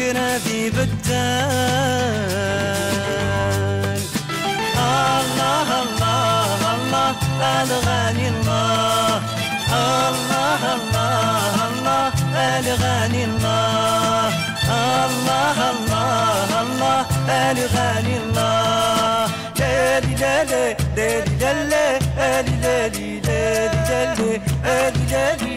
فكرة ذي بدان. الله الله الله الغني الله، الله الله الله الغني الله، الله الله الله الغني الله. لالي لالي لالي لالي لالي لالي لالي لالي لالي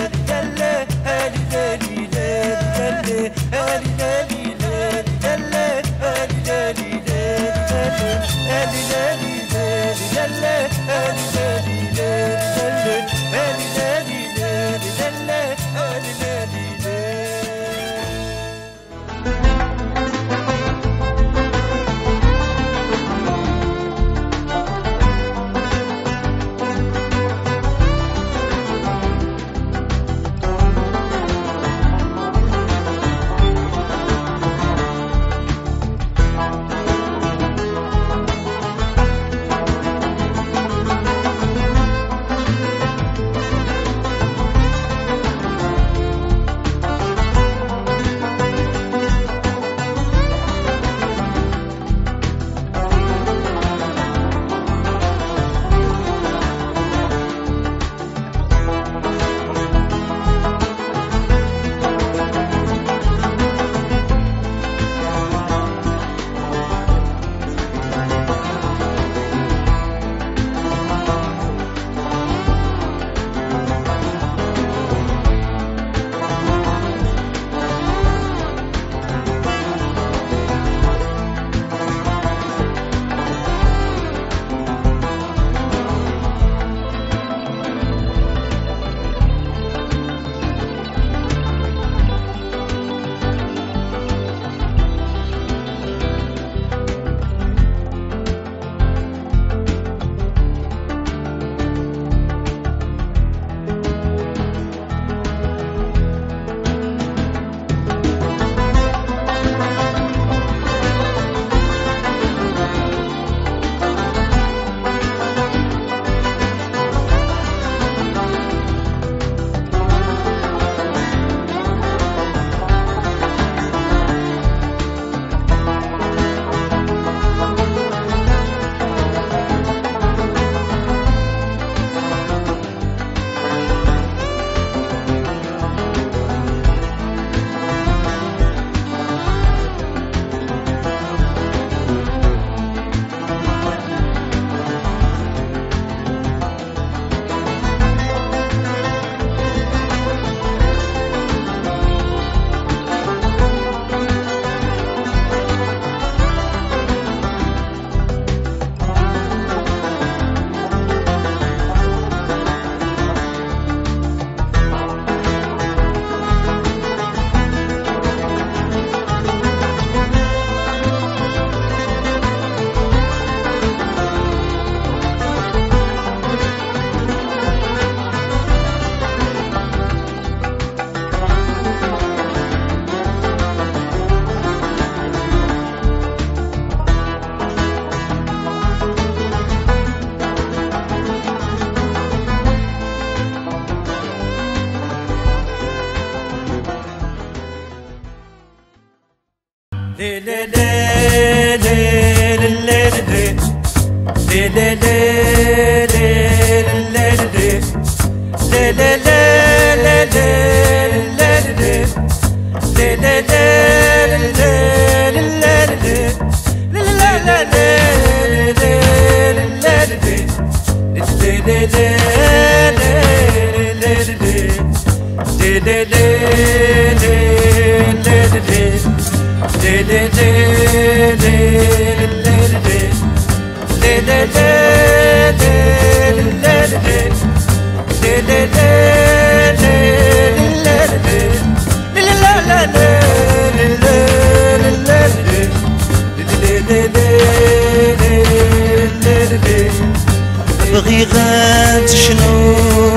بغي غاد شنو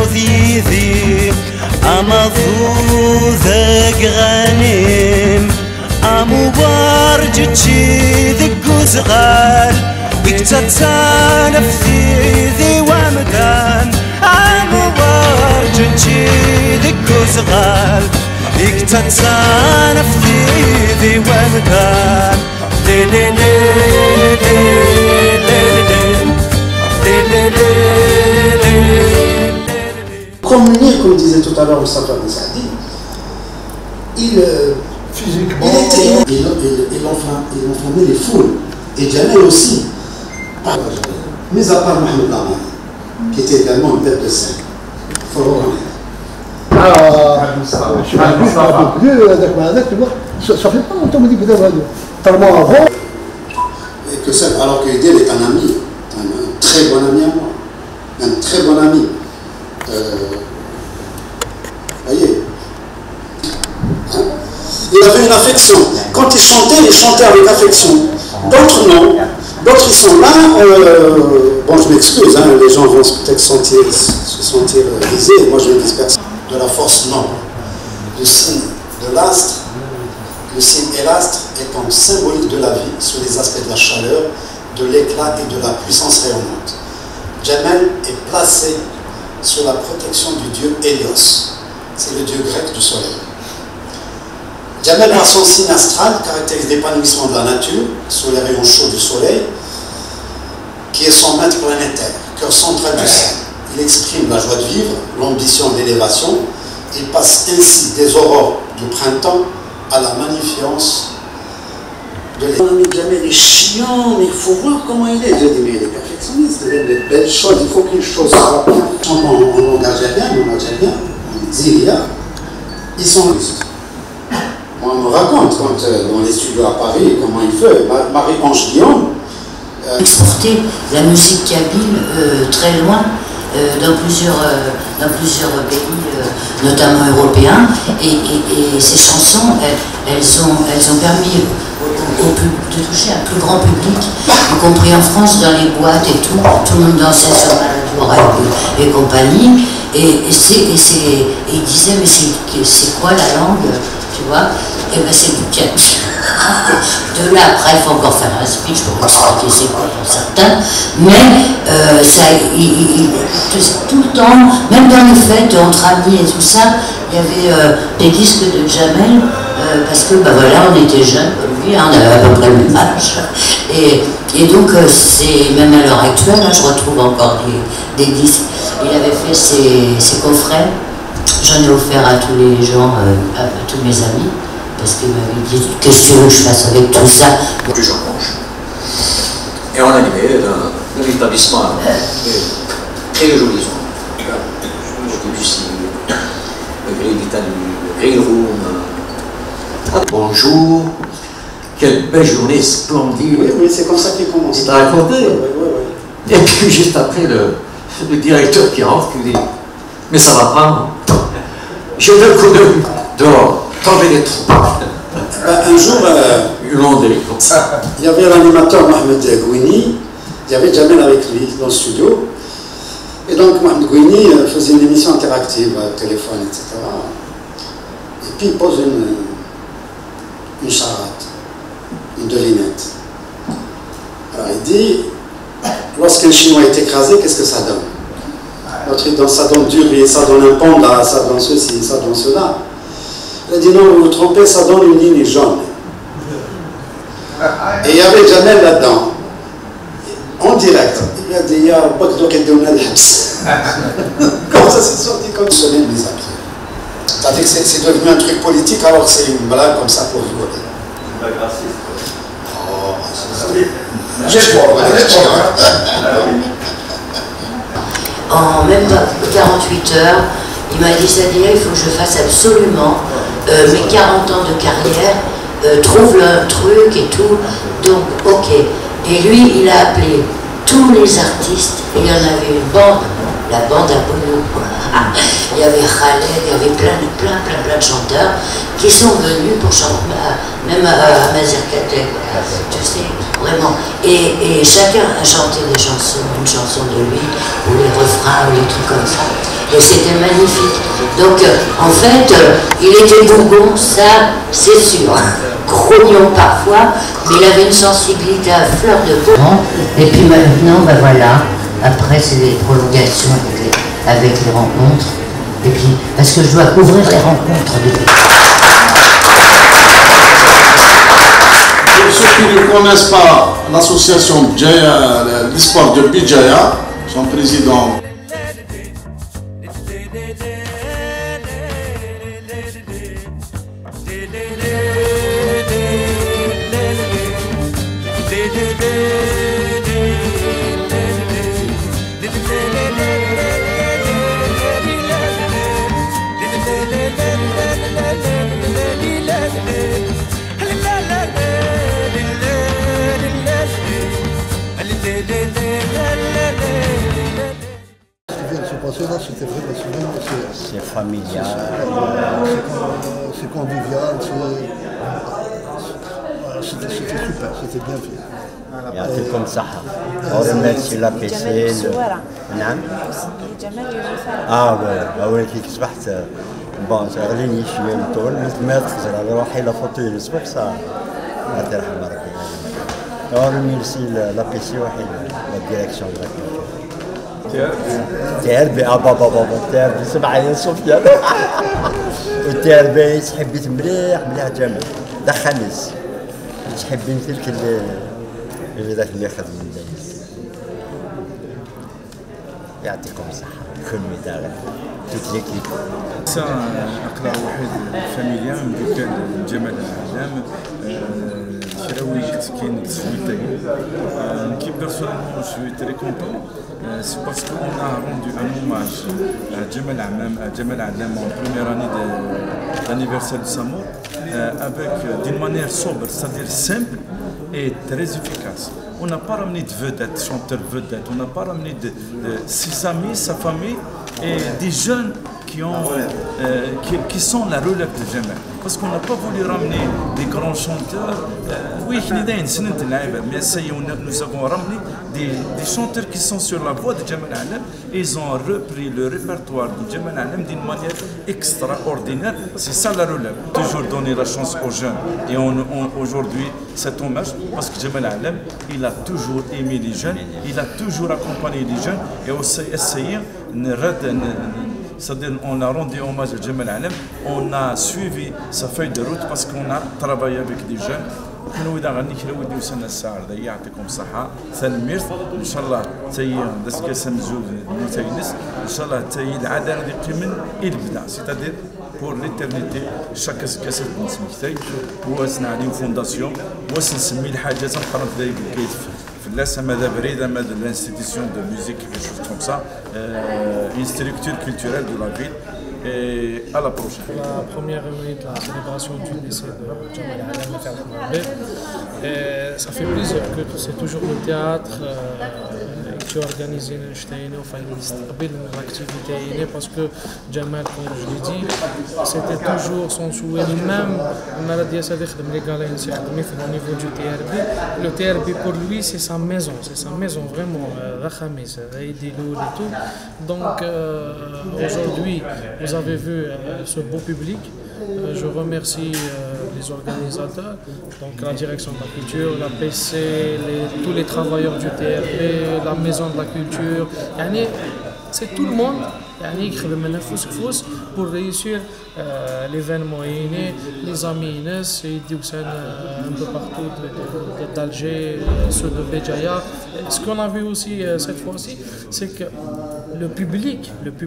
ذي أمضو ذاك غنيم أمو بارجتشي ذك زغال يكتتان في ذي ومدان أمو بارجتشي ذك زغال ليك تتصانف ذي ومكان لي لي لي Comme disait tout à l'heure Moustapha Ben Saadi, il enflammait les foules. Et Jamel aussi. Mais à part Mohamed Lamar, qui était également une tête de scène. Il faut le reconnaître. Ça fait pas longtemps que je dis tellement avant. Et que ça, alors que Idel est un ami, un très bon ami à moi. Un très bon ami. Voyez. Il avait une affection. Quand il chantait avec affection. D'autres non. D'autres ils sont là. Bon, je m'excuse, hein, les gens vont peut-être se sentir visés. Moi, je ne dis personne. De la force noble. Le signe de l'astre. Le signe et l'astre étant symbolique de la vie sur les aspects de la chaleur, de l'éclat et de la puissance rayonnante. Jamel est placé sous la protection du dieu Hélios. C'est le dieu grec du soleil. Jamel, par son signe astral, caractérise l'épanouissement de la nature sous les rayons chauds du soleil, qui est son maître planétaire, cœur central du ciel. Il exprime la joie de vivre, l'ambition d'élévation. Il passe ainsi des aurores du printemps à la magnificence de l'été. Mon ami Jamel est chiant, mais il faut voir comment il est. Je dis, mais il est perfectionniste, il aime des belles choses, il faut qu'une chose soit bien. En langage algérien, en Zilia, ils sont justes. Moi, on me raconte quand dans les studios à Paris, comment il fait. Marie-Ange Guillaume. Exporter la musique kabyle très loin. Dans plusieurs pays, notamment européens, et ces chansons, elles ont permis de toucher un plus grand public, y compris en France, dans les boîtes et tout le monde dansait sur Maladou et compagnie, et il disait, mais c'est quoi la langue, tu vois? Et bien c'est du kabyle. De là, après, il faut encore faire un speech pour expliquer c'est quoi pour certains, mais tout le temps, même dans les fêtes, entre amis et tout ça, il y avait des disques de Jamel, parce que ben voilà, on était jeunes comme lui, hein, on avait à peu près le même âge, et donc c'est même à l'heure actuelle, hein, je retrouve encore des disques. Il avait fait ses coffrets, j'en ai offert à tous les gens, à tous mes amis. Parce qu'il m'avait dit, qu'est-ce que tu veux que je fasse avec tout ça? Du Jean Monge. Et on animait dans l'établissement très joli. Le Grill Room. Bonjour. Quelle belle journée splendide. Oui, c'est comme ça qu'il commence. C'est à raconter. Oui. Et puis juste après, le directeur qui rentre, qui dit, mais ça va pas. Je donne le coup d'œil dehors. Tomber les trous. Un jour, comme ça. Il y avait l'animateur Mohamed Gouini, il y avait Jamel avec lui dans le studio. Et donc Mohamed Gouini faisait une émission interactive, téléphone, etc. Et puis il pose une charade, une devinette. Alors il dit, lorsqu'un Chinois est écrasé, qu'est-ce que ça donne? L'autre il donne, ça donne du riz, ça donne un panda, ça donne ceci, ça donne cela. Il a dit non, vous vous trompez, ça donne une ligne jaune. Et il y avait Jamel là-dedans, en direct. Il a dit, ya comme ça c'est sorti comme ça, les habits. C'est-à-dire que c'est devenu un truc politique alors que c'est une blague comme ça pour rigoler. C'est pas raciste. Oh, c'est En même pas 48 heures, il m'a dit, Sadia, il faut que je fasse absolument mes 40 ans de carrière, trouve le truc et tout, donc ok. Et lui, il a appelé tous les artistes, et il y en avait une bande, la bande Apollo. Il y avait Khaled, il y avait plein de chanteurs qui sont venus pour chanter, même à Mazirkatek, tu sais, vraiment. Et chacun a chanté des chansons, une chanson de lui, ou les refrains, ou les trucs comme ça. Et c'était magnifique. Donc, en fait, il était bourgon, ça, c'est sûr. Grognon parfois, mais il avait une sensibilité à fleur de peau. Et puis maintenant, ben voilà, après c'est les prolongations avec les rencontres. Et puis, parce que je dois couvrir les rencontres depuis. qui ne connaissent pas l'association l'e-sport de Bijaya, son président. C'était vraiment c'est familial, c'est convivial, c'était super, c'était bien fait. يعطيكم الصحة. ورماتي لابيسي. نعم. ولكن كي صبحت بون غليني شوية من طول ما تخزر على روحي لا فوتو الصبح صار. الله يرحم ربي. ورميرسي لابيسي وحيد لا ديريكسيون دو لا كولتور. تيربي بابا تيربي سمع يا سفيان والتيربي تحبيت مليح جمال دخلنيس تحبين تلك اللي ذاك اللي خدم من دايس يعطيكم الصحة كل مدار توت ليكيب أقرأ واحد فاميليا من كان جمال العلام شراوي كاين سويتاي كي بيرسونيلمون جو سوي تري كونتون سي باسكو اون ا روندو ان hommage à Jamal Alam en première année d'anniversaire de sa mort avec d'une manière sobre, c'est-à-dire simple et très efficace. On n'a pas ramené de vedettes, chanteurs vedettes, on n'a pas ramené de ses amis, sa famille et des jeunes qui sont la relève de Jamal. Parce qu'on n'a pas voulu ramener des grands chanteurs. Oui, nous avons ramené des chanteurs qui sont sur la voie de Jamal Alam. Ils ont repris le répertoire de Jamal Alam d'une manière extraordinaire. C'est ça la relève. Toujours donner la chance aux jeunes. Et aujourd'hui, cet hommage, parce que Jamal Alam, il a toujours aimé les jeunes, il a toujours accompagné les jeunes et aussi essayé c'est-à-dire on a rendu hommage à Jamal Alam, on a suivi sa feuille de route parce qu'on a travaillé avec des jeunes. كانوا إذا غني كلا ودي وسنا الساعة ذا يعطيكم الصحة ثالميرث إن شاء الله تي داس كاسم زوج نتاينس إن شاء الله تي العادة اللي قيمن البدا سيتادير pour l'éternité chaque كاسة نسميتاي واسنا عليه فونداسيون واسنسمي الحاجة تنقرب ذلك الكيف Là, m'a de l'institution de musique, quelque chose comme ça, une structure culturelle de la ville. Et à la prochaine. La première réunion de la célébration du décès de Jamal Alam, ça fait plaisir que c'est toujours le théâtre qui organise l'activité parce que Jamal, comme je l'ai dit, c'était toujours son souhait même au niveau du TRB. Le TRB pour lui c'est sa maison vraiment et tout. Donc aujourd'hui vous avez vu ce beau public. Je remercie les organisateurs, donc la direction de la culture, la PC, tous les travailleurs du TRB, la maison de la culture. C'est tout le monde pour réussir l'événement. Les amis un peu partout d'Alger, ceux de Béjaïa. Ce qu'on a vu aussi cette fois-ci, c'est que le public,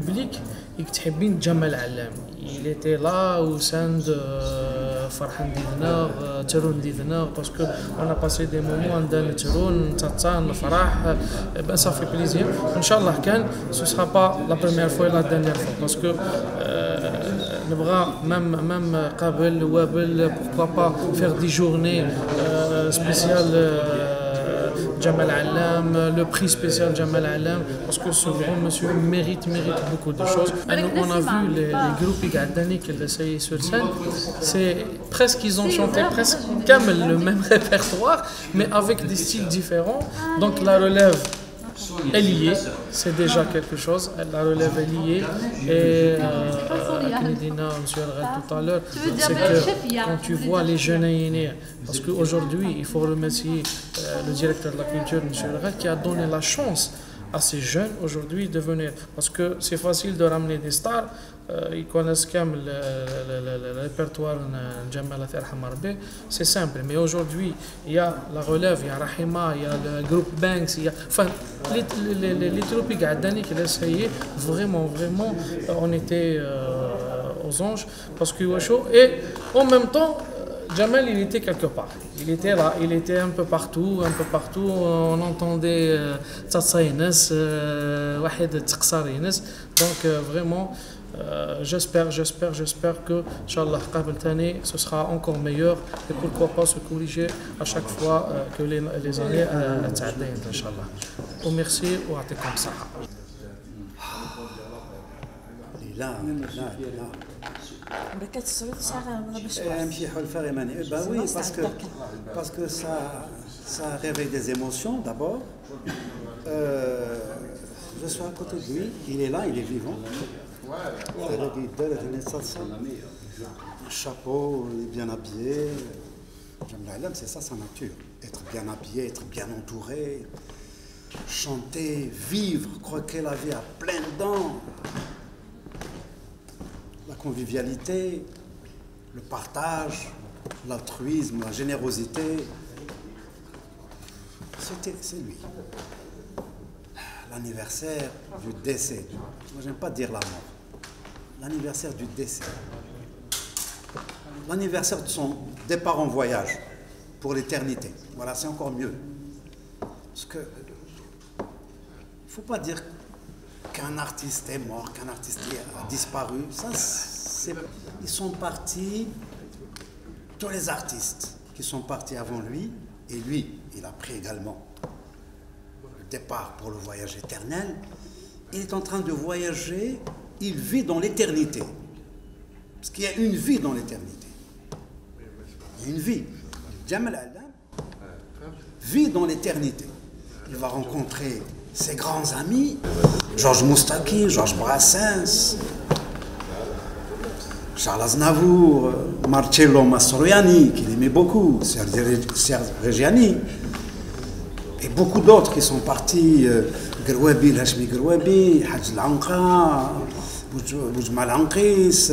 Jamal Alam, il était là au sein de Farhan Divnar, Tiroun Divnar, parce qu'on a passé des moments dans Tiroun, Tatsan, Farah, ça fait plaisir. Inch'Allah, ce ne sera pas la première fois et la dernière fois, parce que même Qabel, Wabel, pourquoi pas faire des journées spéciales Jamal Alam, le prix spécial Jamal Alam, parce que ce grand monsieur mérite beaucoup de choses. On a vu les groupes qui ont essayé sur scène, c'est presque, ils ont chanté presque comme le même répertoire, mais avec des styles différents. Donc la relève est liée, c'est déjà quelque chose, la relève est liée. Et comme dit M. Al-Ghal tout à l'heure, c'est que quand tu vois les jeunes aînés, parce qu'aujourd'hui il faut remercier le directeur de la culture, M. Al-Ghal, qui a donné la chance à ces jeunes aujourd'hui de venir. Parce que c'est facile de ramener des stars, ils connaissent quand même le répertoire de Jamal Rabbi, c'est simple. Mais aujourd'hui, il y a la relève, il y a Rahima, il y a le groupe Banks, il y a. Enfin, les troupes qui ont essayé, vraiment, on était aux anges, parce que et en même temps, Jamal, il était quelque part. Il était là, il était un peu partout. On entendait Tsatsaynes, Wahed Tsaksarines. Donc vraiment, j'espère que, Inch'Allah, ce sera encore meilleur. Et pourquoi pas se corriger à chaque fois que les années t'addènent, Inch'Allah. Merci ou à tes comme ça. Là. Bah oui, parce que ça réveille des émotions d'abord. Je suis à côté de lui, il est là, il est vivant. Un chapeau, il est bien habillé. C'est ça sa nature. Être bien habillé, être bien entouré, chanter, vivre, croquer la vie à pleines dents. La convivialité, le partage, l'altruisme, la générosité. C'est lui. L'anniversaire du décès. Moi, j'aime pas dire la mort. L'anniversaire du décès. L'anniversaire de son départ en voyage pour l'éternité. Voilà, c'est encore mieux. Parce que il ne faut pas dire qu'un artiste est mort, qu'un artiste a disparu. Ça, ils sont partis, tous les artistes qui sont partis avant lui, et lui, il a pris également le départ pour le voyage éternel. Il est en train de voyager, il vit dans l'éternité. Parce qu'il y a une vie dans l'éternité. Il y a une vie. Jamal Alam vit dans l'éternité. Il va rencontrer ses grands amis, Georges Moustaki, Georges Brassens, Charles Aznavour, Marcello Mastroianni, qu'il aimait beaucoup, Serge Reggiani, et beaucoup d'autres qui sont partis, Grouabi, Lachmi Grouabi, Hadj Lanqa, Boujmal Anqis,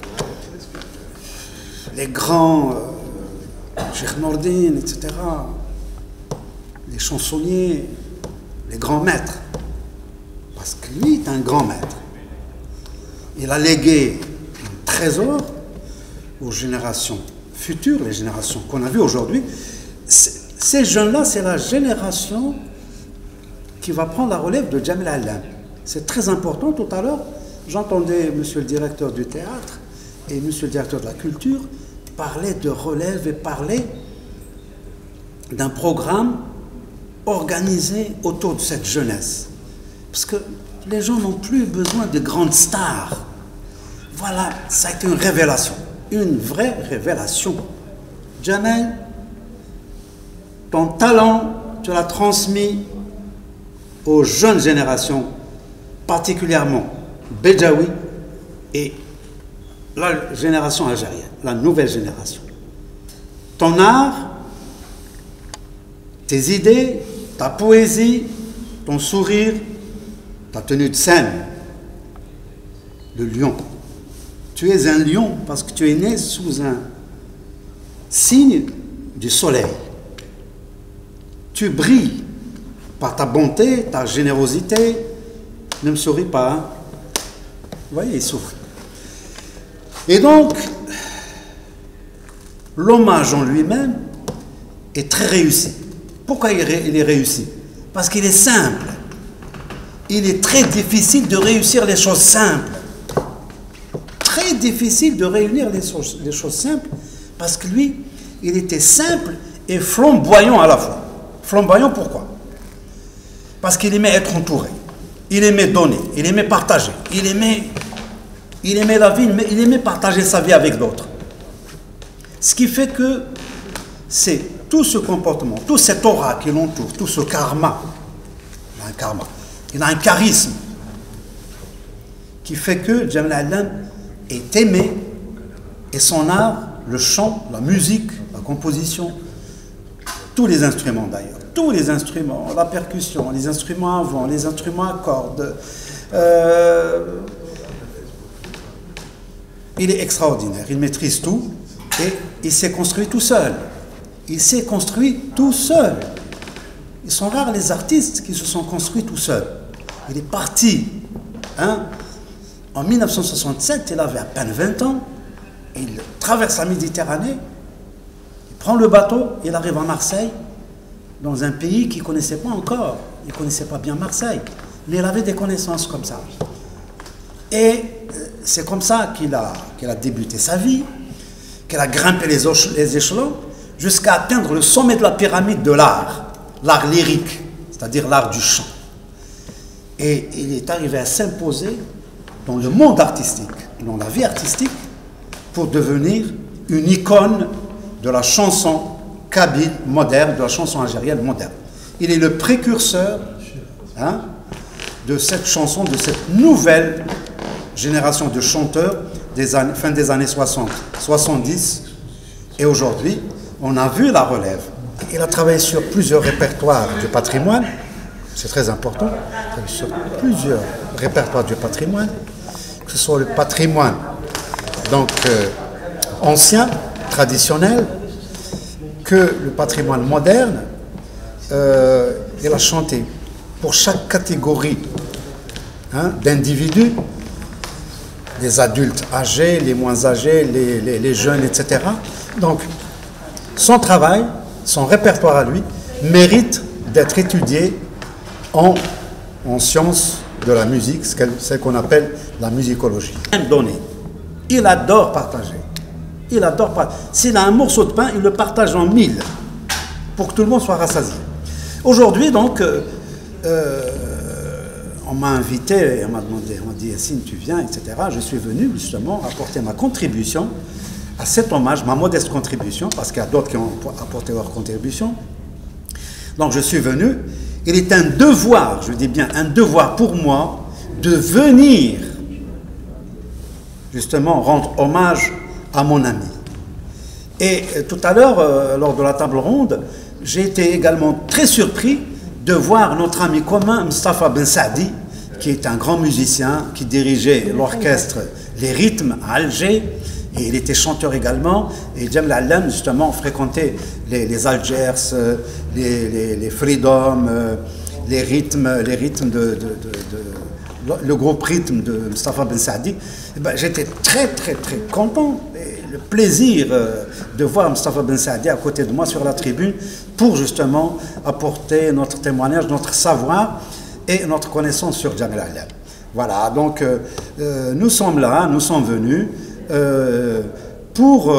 les grands, Cheikh Nordine, etc., les chansonniers, les grands maîtres, parce que lui est un grand maître. Il a légué un trésor aux générations futures, les générations qu'on a vues aujourd'hui. Ces jeunes-là, c'est la génération qui va prendre la relève de Jamal Alam. C'est très important. Tout à l'heure, j'entendais monsieur le directeur du théâtre et monsieur le directeur de la culture parler de relève et parler d'un programme organisé autour de cette jeunesse. Parce que les gens n'ont plus besoin de grandes stars. Voilà, ça a été une révélation. Une vraie révélation. Jamal, ton talent, tu l'as transmis aux jeunes générations, particulièrement Béjaoui et la génération algérienne, la nouvelle génération. Ton art, tes idées, ta poésie, ton sourire, ta tenue de scène, le lion. Tu es un lion parce que tu es né sous un signe du soleil. Tu brilles par ta bonté, ta générosité. Ne me souris pas, hein? Vous voyez, il souffre. Et donc, l'hommage en lui-même est très réussi. Pourquoi il est réussi? Parce qu'il est simple. Il est très difficile de réussir les choses simples. Très difficile de réunir les choses simples, parce que lui, il était simple et flamboyant à la fois. Flamboyant, pourquoi? Parce qu'il aimait être entouré, il aimait donner, il aimait partager, il aimait la vie, mais il aimait partager sa vie avec d'autres. Ce qui fait que c'est tout ce comportement, tout cet aura qui l'entoure, tout ce karma, il a un karma, il a un charisme qui fait que Jamal Alam est aimé, et son art, le chant, la musique, la composition, tous les instruments d'ailleurs, tous les instruments, la percussion, les instruments à vent, les instruments à cordes. Il est extraordinaire, il maîtrise tout et il s'est construit tout seul. Il s'est construit tout seul. Ils sont rares les artistes qui se sont construits tout seuls. Il est parti, en 1967, il avait à peine 20 ans, il traverse la Méditerranée, il prend le bateau, il arrive à Marseille, dans un pays qu'il ne connaissait pas encore. Il ne connaissait pas bien Marseille, mais il avait des connaissances comme ça. Et c'est comme ça qu'il a débuté sa vie, qu'il a grimpé les échelons, jusqu'à atteindre le sommet de la pyramide de l'art lyrique, c'est-à-dire l'art du chant. Et il est arrivé à s'imposer dans le monde artistique, dans la vie artistique, pour devenir une icône de la chanson kabyle moderne, de la chanson algérienne moderne. Il est le précurseur de cette chanson, de cette nouvelle génération de chanteurs fin des années 60, 70, et aujourd'hui, on a vu la relève. Il a travaillé sur plusieurs répertoires du patrimoine, c'est très important, sur plusieurs répertoires du patrimoine, que ce soit le patrimoine donc ancien, traditionnel, que le patrimoine moderne. Il a chanté pour chaque catégorie d'individus, les adultes âgés, les moins âgés, les jeunes, etc. Donc, son travail, son répertoire à lui, mérite d'être étudié en sciences de la musique, ce qu'on appelle la musicologie. Il adore partager. Il adore partager. S'il a un morceau de pain, il le partage en 1000 pour que tout le monde soit rassasié. Aujourd'hui, donc, on m'a invité, on m'a demandé, on m'a dit, Yassine, tu viens, etc. Je suis venu justement apporter ma contribution à cet hommage, ma modeste contribution, parce qu'il y a d'autres qui ont apporté leur contribution. Donc je suis venu. Il est un devoir, je dis bien un devoir pour moi, de venir justement rendre hommage à mon ami. Et tout à l'heure, lors de la table ronde, j'ai été également très surpris de voir notre ami commun, Moustapha Ben Saadi, qui est un grand musicien, qui dirigeait l'orchestre Les Rythmes à Alger, et il était chanteur également, et Jamel Allam, justement, fréquentait les Algers, les Freedom, les rythmes le groupe Rythme de Moustapha Ben Saadi. J'étais très content, et le plaisir de voir Moustapha Ben Saadi à côté de moi sur la tribune, pour justement apporter notre témoignage, notre savoir et notre connaissance sur Jamel Allam. Voilà, donc nous sommes là, nous sommes venus pour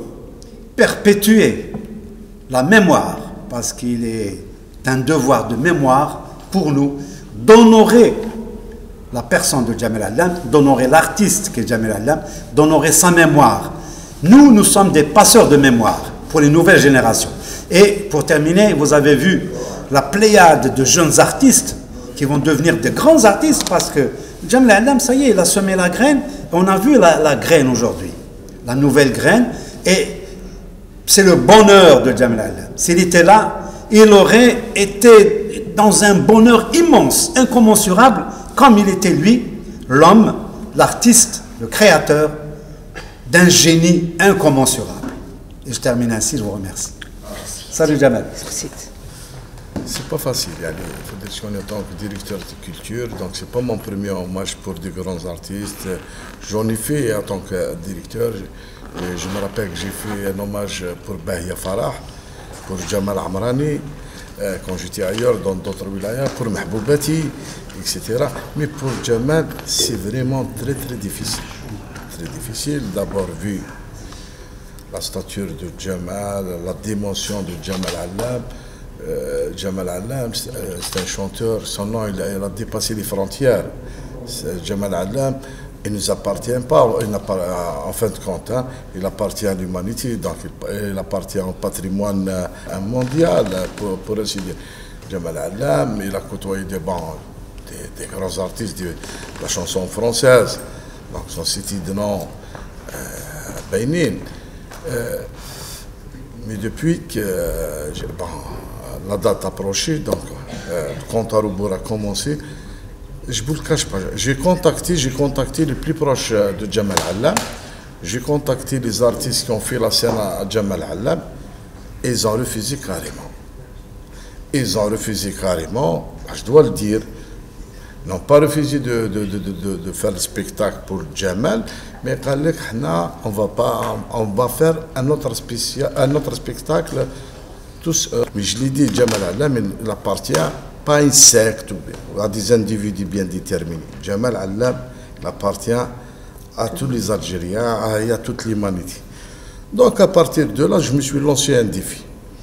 perpétuer la mémoire, parce qu'il est un devoir de mémoire pour nous d'honorer la personne de Jamel Allam, d'honorer l'artiste qui est Jamel Allam, d'honorer sa mémoire. Nous sommes des passeurs de mémoire pour les nouvelles générations. Et pour terminer, vous avez vu la pléiade de jeunes artistes qui vont devenir des grands artistes, parce que Jamel Allam, ça y est, il a semé la graine. On a vu la graine aujourd'hui, la nouvelle graine, et c'est le bonheur de Jamel Allam. S'il était là, il aurait été dans un bonheur immense, incommensurable, comme il était lui, l'homme, l'artiste, le créateur d'un génie incommensurable. Et je termine ainsi, je vous remercie. Salut Jamel. C'est pas facile, il faut dire en tant que directeur de culture, donc c'est pas mon premier hommage pour de grands artistes. J'en ai fait en tant que directeur. Je me rappelle que j'ai fait un hommage pour Bahia Farah, pour Jamal Amrani, quand j'étais ailleurs dans d'autres wilayas, pour Mahboubati, etc. Mais pour Jamal, c'est vraiment très difficile. Très difficile, d'abord vu la stature de Jamal, la dimension de Jamal Allam. Jamal Allam, c'est un chanteur, son nom il a dépassé les frontières. Jamal Allam, il ne nous appartient pas, en fin de compte, il appartient à l'humanité, donc il appartient au patrimoine mondial, pour ainsi dire. Jamal Allam, il a côtoyé des grands artistes de la chanson française, donc son cité de nom, Beinin. Mais depuis que la date approchait, donc le compte à rebours a commencé, je ne vous le cache pas. J'ai contacté les plus proches de Jamal Allam. J'ai contacté les artistes qui ont fait la scène à Jamal Allam. Et ils ont refusé carrément. Ils ont refusé carrément, je dois le dire. Ils n'ont pas refusé de faire le spectacle pour Jamal, mais on va faire un autre spectacle. Tous, mais je l'ai dit, Jamal Allam, il appartient pas à une secte ou à des individus bien déterminés. Jamal Allam, il appartient à tous les Algériens et à toute l'humanité. Donc à partir de là, je me suis lancé un défi.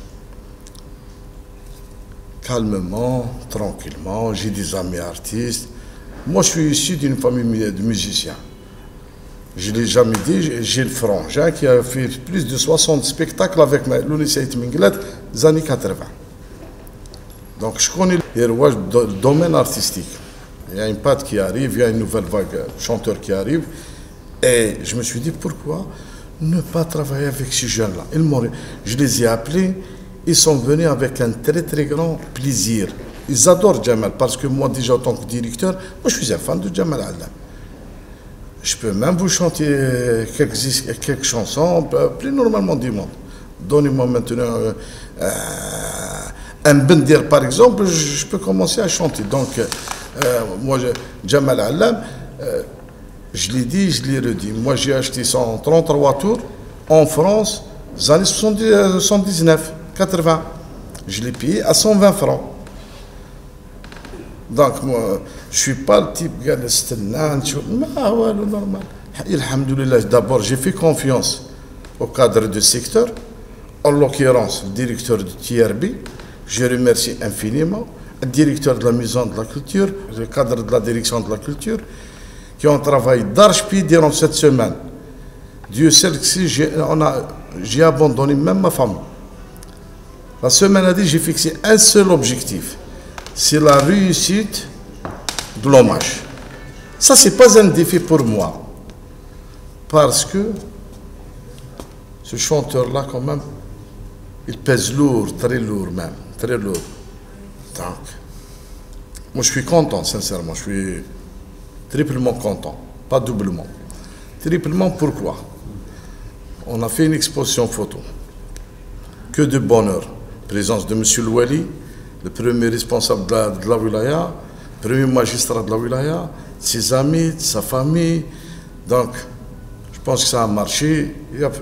Calmement, tranquillement, j'ai des amis artistes. Moi, je suis issu d'une famille de musiciens. Je ne l'ai jamais dit, j'ai le frangin qui a fait plus de 60 spectacles avec Louni Saïd Minglet des années 80. Donc je connais le domaine artistique. Il y a une patte qui arrive, il y a une nouvelle vague de chanteurs qui arrive. Et je me suis dit, pourquoi ne pas travailler avec ces jeunes-là? Je les ai appelés, ils sont venus avec un très très grand plaisir. Ils adorent Jamal, parce que moi déjà en tant que directeur, moi je suis un fan de Jamal Allam. Je peux même vous chanter quelques chansons, plus normalement du monde. Donnez-moi maintenant un bendir par exemple, je peux commencer à chanter. Donc moi, Jamal Allam, je l'ai dit, je l'ai redit. Moi j'ai acheté 133 tours en France, les années 79, 80. Je l'ai payé à 120 francs. Donc moi, je ne suis pas le type qui a le normal. Alhamdoulilah, d'abord j'ai fait confiance au cadre du secteur, en l'occurrence le directeur du TRB. Je remercie infiniment le directeur de la maison de la culture, le cadre de la direction de la culture, qui ont travaillé d'arrache-pied durant cette semaine. Dieu sait que si j'ai abandonné même ma famille. La semaine dernière, j'ai fixé un seul objectif, c'est la réussite de l'hommage. Ça, ce n'est pas un défi pour moi, parce que ce chanteur-là, quand même, il pèse lourd, très lourd même, très lourd. Donc, moi, je suis content, sincèrement, je suis triplement content, pas doublement. Triplement, pourquoi? On a fait une exposition photo. Que de bonheur. Présence de M. Louali, le premier responsable de la wilaya, premier magistrat de la wilaya, ses amis, de sa famille. Donc, je pense que ça a marché.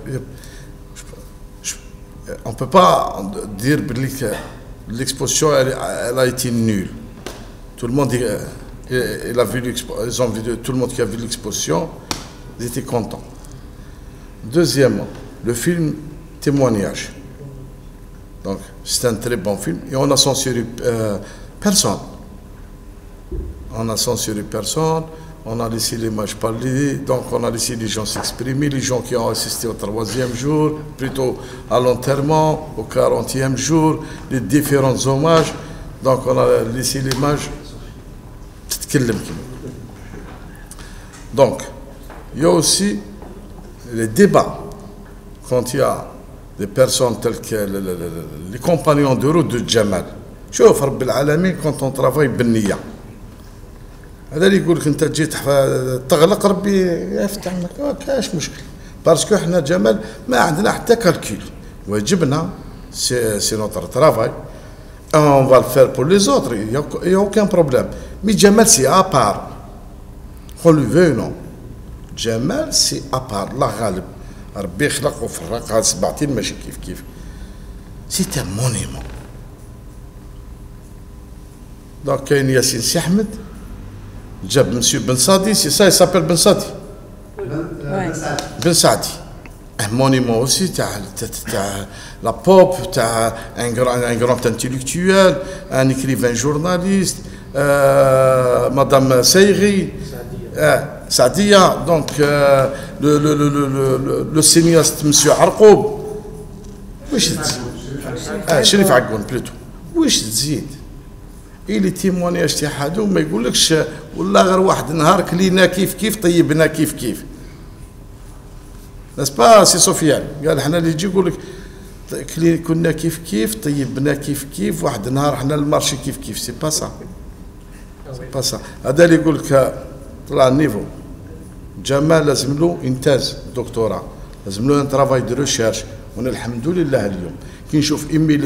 On ne peut pas dire que l'exposition elle a été nulle. Tout le monde dit, tout le monde qui a vu l'exposition, ils étaient contents. Deuxièmement, le film Témoignage. Donc, c'est un très bon film. Et on a censuré personne. On a censuré personne. On a laissé l'image parler. Donc, on a laissé les gens s'exprimer. Les gens qui ont assisté au 3e jour, plutôt à l'enterrement, au 40e jour, les différents hommages. Donc, on a laissé l'image. Donc, il y a aussi les débats. Quand il y a des personnes telles que les compagnons de route de Jamal. شوف رب العالمين quand on travaille بالنية. هذا اللي يقول لك انت جيت تغلق ربي يفتح لك كاش مشكل. باسكو احنا جمال ما عندنا حتى كالكول. واجبنا سي نوتر ترافاي. On va le faire pour les autres, il n'y a aucun problème. Mais Jamal c'est à part. Qu'on le veuille ou non. Jamal c'est à part. La غالب. ربي خلق وفرق هاد 17 ماشي كيف سي ان مونيمون. دونك كاين ياسين سي احمد جاب مسيو بن سادي سي سا يسابيل بن سادي بن سعدي ان مونيمون اوسي تاع لا بوب تاع ان غراند انتيليكتويل ان اكريفان جورناليست مدام سيغي سعدية. Donc le cinéaste monsieur عرقوب واش تزيد؟ شريف عقون بلوتو واش تزيد؟ اللي تيمونياج تاع حدو ما يقولكش والله غير واحد النهار كلينا كيف طيبنا كيف ناس با سي سفيان قال حنا اللي يجي يقول لك كنا كيف كيف طيبنا كيف كيف واحد النهار حنا المارشي كيف كيف سي با سا با سا هذا اللي يقول لك طلع النيفو جمال لازم له انتاج دكتوراه لازم له ان ترافاي دو ريشيرش وانا الحمد لله اليوم كي نشوف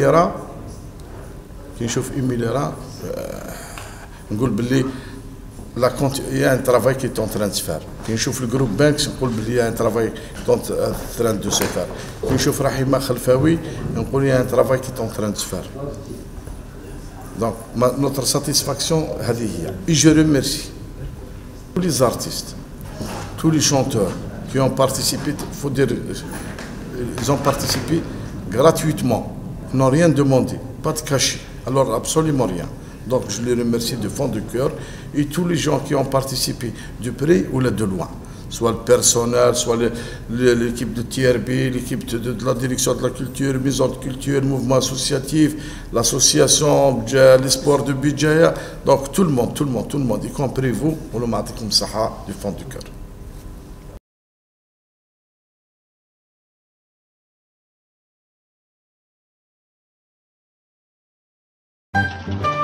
ايميليرا نقول باللي لا كونت يا ان ترافاي كي تون تران تفار كي نشوف الجروب بانكس نقول باللي يا ان ترافاي تون تران دو سفار كي نشوف رحيمه خلفاوي نقول يا ان ترافاي كي تون تران تفار دونك نوتر ساتيسفاكسيون هذه هي اي جو ريميرسي tous les artistes tous les chanteurs qui ont participé faut dire ils ont participé gratuitement ils n'ont rien demandé pas de cachet alors absolument rien. Donc je les remercie de fond de cœur et tous les gens qui ont participé de près ou de loin, soit le personnel, soit l'équipe de TRB, l'équipe de la direction de la culture, maison de culture, mouvement associatif, l'association, l'espoir de Bidjaya, donc tout le monde, y compris vous, on le met comme ça du fond du cœur. Thank you.